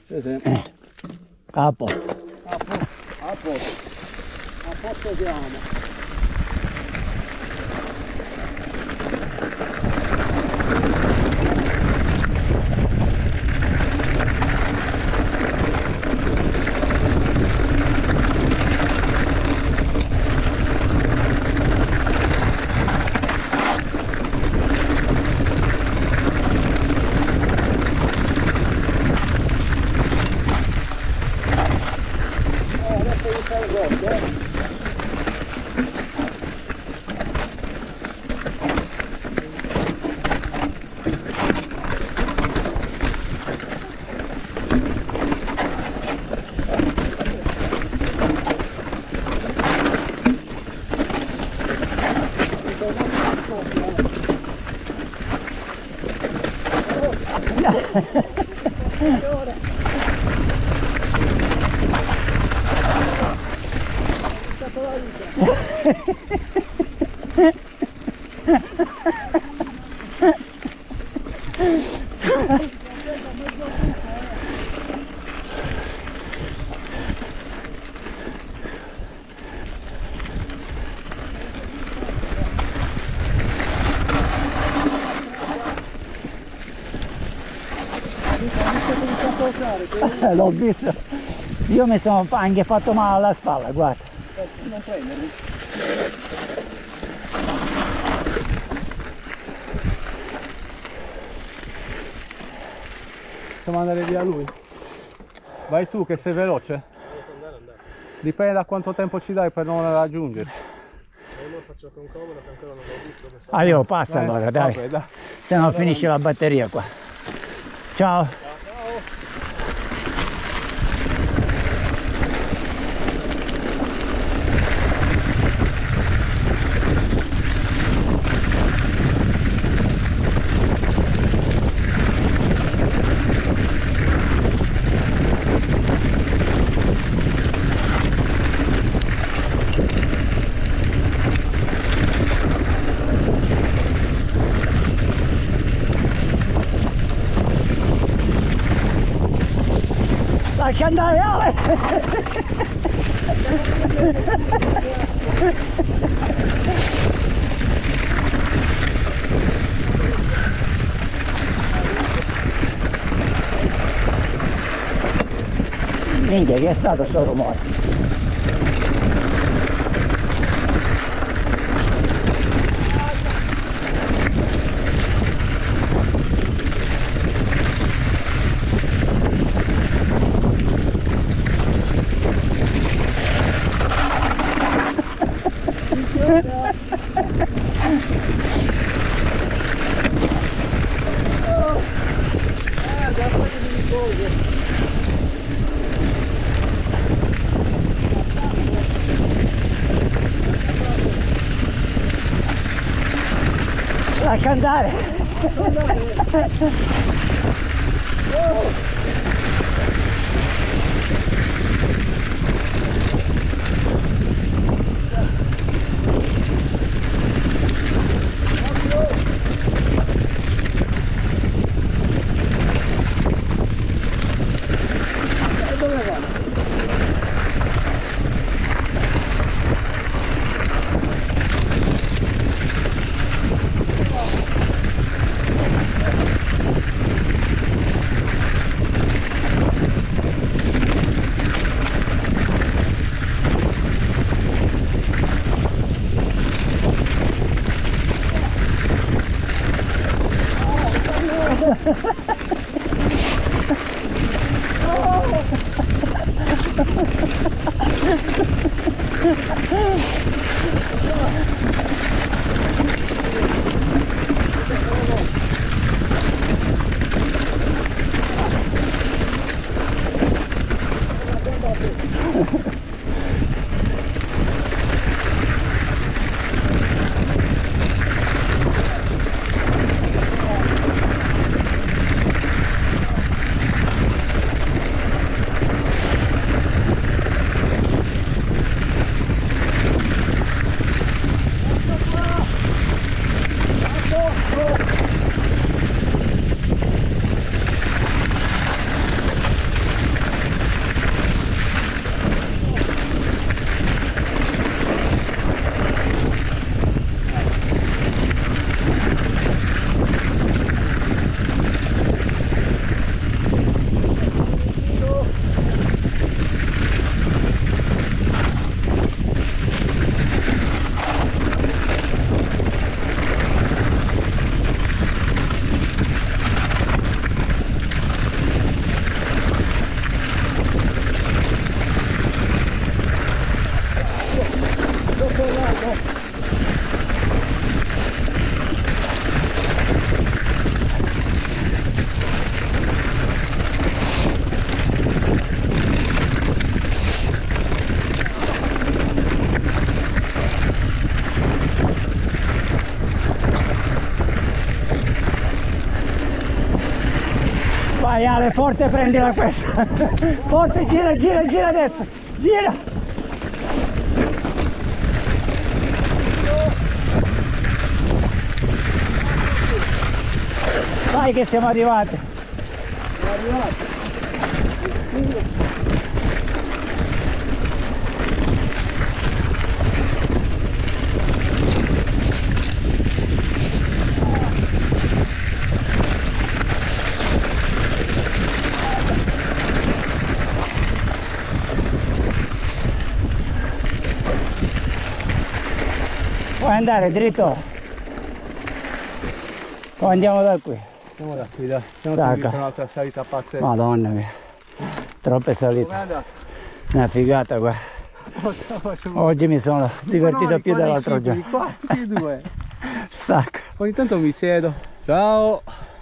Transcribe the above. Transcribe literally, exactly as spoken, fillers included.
Sì, sì. A posto. A posto, a posto. A posto siamo. L'ho visto, io mi sono anche fatto male alla spalla, guarda. Non prendermi. Possiamo andare via lui? Vai tu che sei veloce? Dipende da quanto tempo ci dai per non raggiungerci. Io faccio con comodo che ancora non l'ho visto. Ah, io passo allora, dai. Vabbè, dai. Se no finisce la batteria qua. Ciao. Lascia andare, Ale! Minchia, che è stato sto rumore? Lascia andare! forte, prendila questa. Forte, gira, gira, gira adesso. Gira. Vai che siamo arrivati. Siamo arrivati. Puoi andare dritto. O andiamo da qui. Andiamo da qui, dai. Siamo Stacca. subito un'altra salita pazzesca. Madonna mia. Troppe salite. Com'è andata? Una figata qua. Oggi mi sono divertito No, più no, dell'altro i giorno. qua, tutti e due. Stacca. Ogni tanto mi siedo. Ciao.